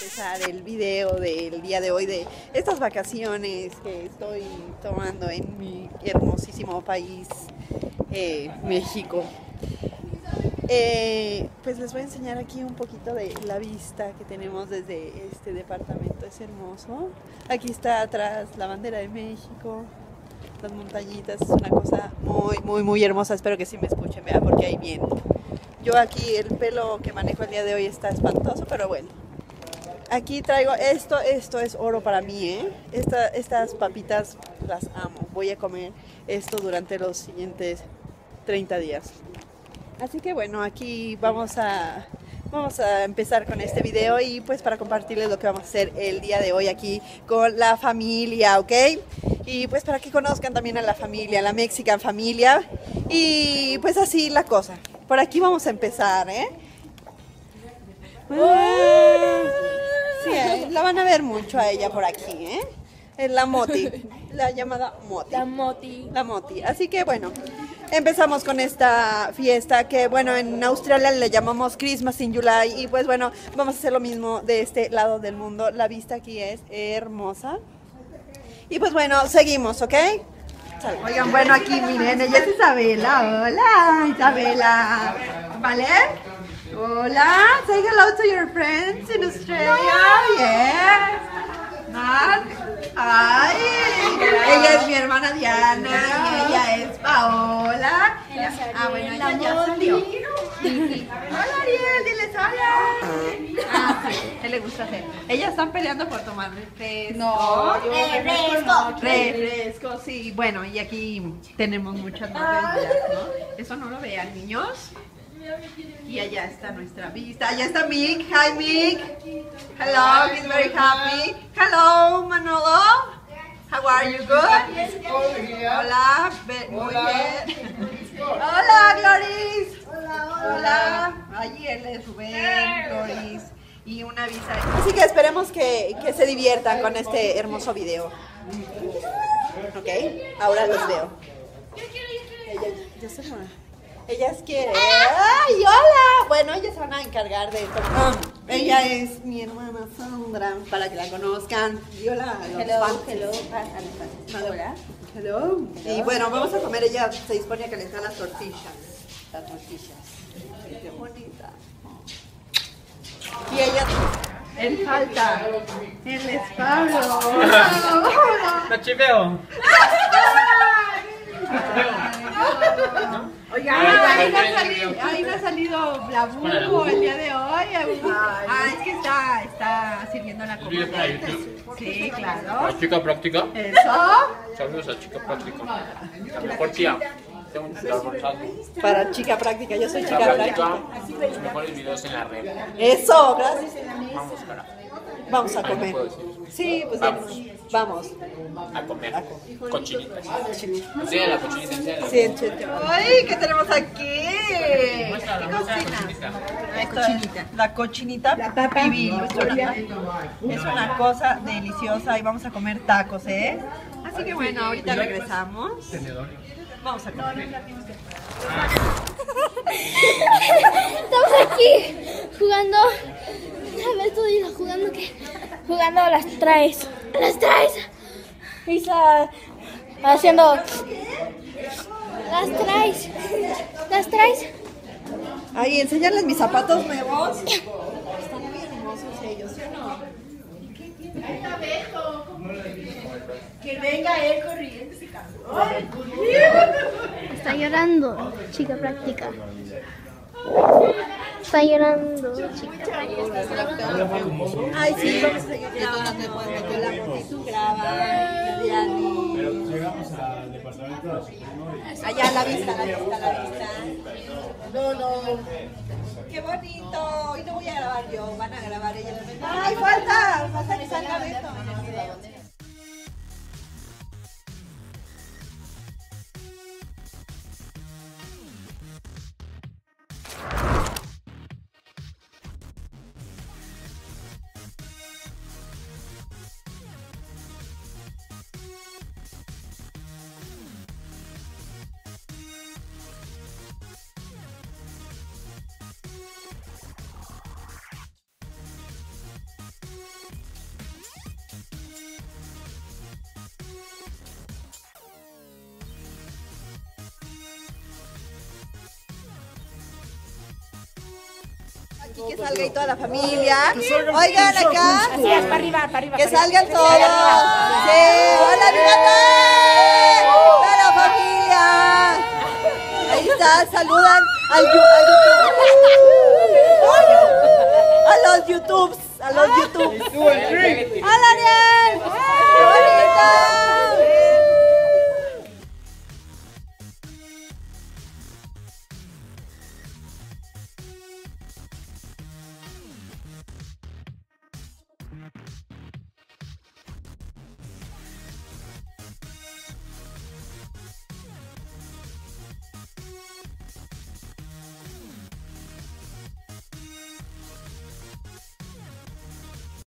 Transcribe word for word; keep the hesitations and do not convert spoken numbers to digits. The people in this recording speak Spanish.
empezar el video del día de hoy de estas vacaciones que estoy tomando en mi hermosísimo país, eh, México. Eh, pues les voy a enseñar aquí un poquito de la vista que tenemos desde este departamento. Es hermoso. Aquí está atrás la bandera de México, las montañitas, es una cosa muy, muy, muy hermosa. Espero que sí me escuchen, vean, porque hay viento. Yo aquí el pelo que manejo el día de hoy está espantoso, pero bueno. Aquí traigo esto, esto es oro para mí, ¿eh? Esta, estas papitas las amo. Voy a comer esto durante los siguientes treinta días. Así que bueno, aquí vamos a, vamos a empezar con este video y pues para compartirles lo que vamos a hacer el día de hoy aquí con la familia, ¿ok? Y pues para que conozcan también a la familia, la Mexican familia. Y pues así la cosa. Por aquí vamos a empezar, ¿eh? Sí, eh, la van a ver mucho a ella por aquí, ¿eh? Es la Moti, la llamada Moti. La Moti. La Moti. Así que bueno, empezamos con esta fiesta que bueno, en Australia le llamamos Christmas in July. Y pues bueno, vamos a hacer lo mismo de este lado del mundo. La vista aquí es hermosa. Y pues bueno, seguimos, ¿ok? Oigan, bueno, aquí miren, ella es Isabela. Hola, Isabela. ¿Vale? Hola, say hello to your friends in Australia. Yes. Nan. Ay, ella es mi hermana Diana y ella es Paola. Ah, bueno, ella ya salió. Hola, Ariel, diles hola. Ah, sí, a él le gusta hacer. Ellas están peleando por tomar refresco. No, yo refresco. Refresco, sí. Bueno, y aquí tenemos muchas más bebidas, ¿no? Eso no lo vean, niños. Y allá está nuestra vista. Allá está Mick. Hi, Mick. Hello, he's very happy. Hello, Manolo. How are you? Good? Hola. Muy bien. Hola, Gloris. Hola. Allí él es Rubén, Gloris. Y una visa. Así que esperemos que, que se diviertan con este hermoso video. Ok, ahora los veo. Ella, ya se va. Ellas quieren. ¡Ay, hola! Bueno, ellas se van a encargar de esto. Ah, ella es mi hermana Sandra, para que la conozcan. Y hola a los Hello, fans. hello. Hola. Hello. Y bueno, vamos a comer. Ella se dispone a calentar las tortillas. Las tortillas. Qué bonita. Y ella. Él falta. Él es Pablo. La chiveo. Oiga, ahí no, ha salido, ahí no ha salido la Bulbo el día de hoy. Ah, es que está, está sirviendo la comida. Sí, claro. La chica práctica. Eso. Saludos a chica práctica. La mejor tía. Tengo un almorzado. Para chica práctica, yo soy chica La práctica. práctica, los mejores videos en la red. Eso, gracias. Vamos, cara. Vamos a Ah, no comer. puedo decir. Sí, pues Vamos. vamos. A comer. Cochinitas. Enséñala la cochinita, enséñala. Sí, chete. Ay, ¿qué tenemos aquí? ¿Qué Muestra la cocina? cochinita. La cochinita. La cochinita pibil. Es una, es una cosa deliciosa y vamos a comer tacos, ¿eh? Así que bueno, ahorita regresamos. Tenedor. Vamos a comer. Estamos aquí jugando. A ver, tú dices, ¿jugando qué? Jugando a las traes. Las traes. Isa haciendo. Las traes. Las traes. Ay, enseñarles mis zapatos nuevos. Están muy hermosos ellos, ¿sí o no? Que venga él corriendo. Está llorando, chica práctica. Está llorando, chica práctica. Ay, sí, vamos a seguir grabando. Con la motitud graba. Diani. Pero llegamos al departamento. Allá la vista, la vista, la vista. No, no. Qué bonito. Y no voy a grabar yo, van a grabar ellos. Ay, falta, falta que salga Beto en el video. aquí que salga y toda la familia. Oigan acá. Así es, para arriba, para arriba. Que para arriba. salgan todos. Sí, hola, arriba toda la familia. Ahí está, saludan al, yu- al YouTube. A los YouTubes, a los YouTubes. Hola, Ariel. ¡Qué bonito!